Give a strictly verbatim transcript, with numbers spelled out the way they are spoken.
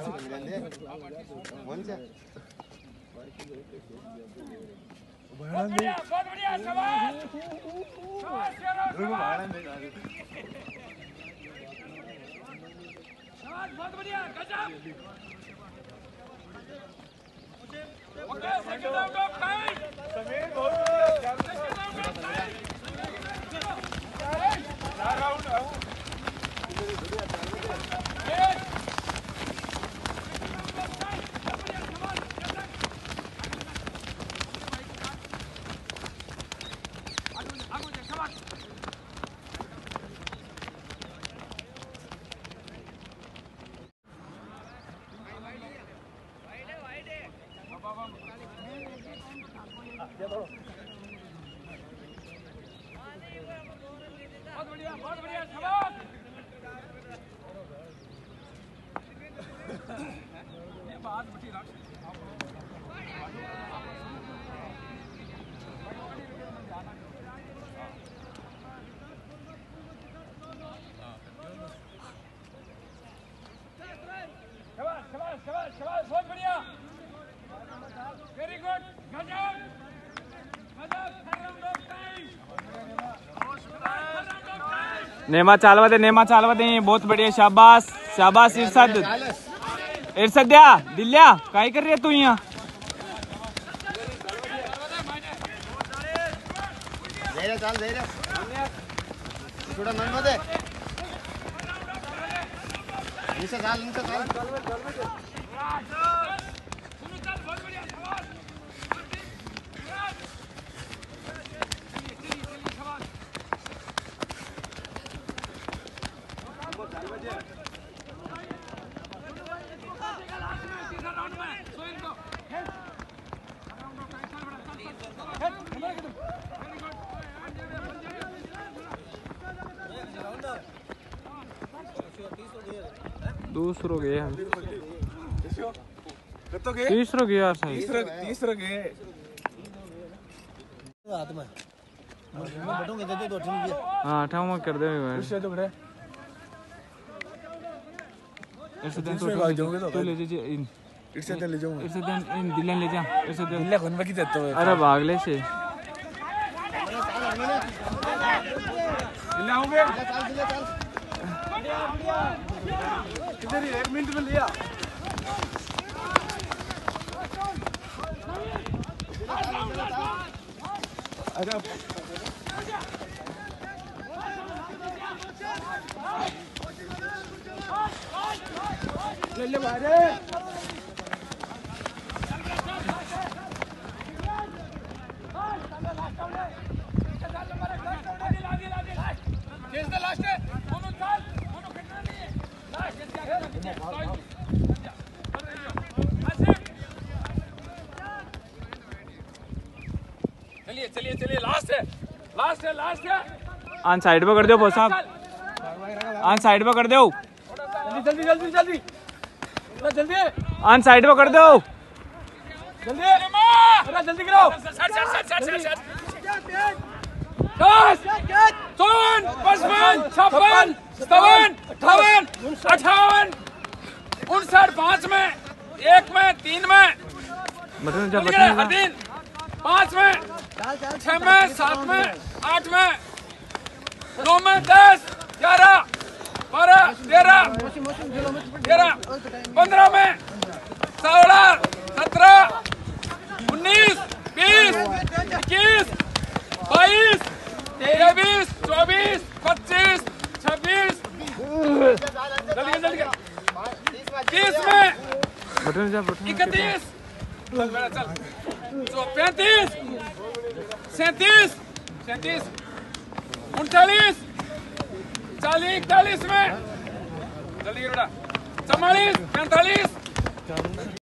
बढ़िया बहुत बढ़िया शाबाश बहुत बढ़िया गजब okay second out of time Sameer बहुत बढ़िया सेकंड आउट ऑफ टाइम चार राउंड बहुत बढ़िया बहुत बढ़िया शाबाश ये बात बटी रख शाबाश शाबाश शाबाश शाबाश बहुत बढ़िया वेरी गुड गजब नेमा चालवा दे नेमा चालवा दे बहुत बढ़िया शाबाश शाबाश इरशद इरशद द्या दिल्या काय कर रही है तू यहाँ चाल थोड़ा मन मध्ये नीचे चाल नीचे चाल दूसरो गए तीसरो गया सही तीसरा गए हाँ ठाव कर दे तू ले जा इन इरसे ले जाऊं इरसे इन दिल्ली ले जा इरसे दिल्ली कौन बाकी जाता है अरे भागले से दिल्ली आओगे किधर ही एक मिनट में लिया अरे ले ले बारे चलिए चलिए चलिए लास्ट है लास्ट है लास्ट है आन साइड पे कर दो बॉस साहब आन साइड पे कर दो जल्दी जल्दी जल्दी जल्दी आन साइड पे कर दो जल्दी अरे जल्दी करो सट सट सट सट सट दस चौवन पचपन छप्पन सत्तावन अट्ठावन अट्ठावन उनसठ पाँच में एक में तीन में बटन जा हर दिन पाँच में छह में सात में आठ में नौ में दस ग्यारह बारह तेरह तेरह पंद्रह में सोलह सत्रह उन्नीस बीस इक्कीस बाईस तेईस चौबीस पच्चीस छब्बीस तीस में बटन जा बटन इकतीस पैंतीस सैंतीस सैंतीस उनचालीस चालीस इकतालीस में जल्दी बेटा चवालीस पैंतालीस